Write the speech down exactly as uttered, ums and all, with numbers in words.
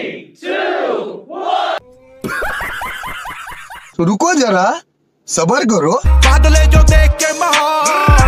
two, one. तो रुको जरा, सबर करो। बादले जो देख के माहौल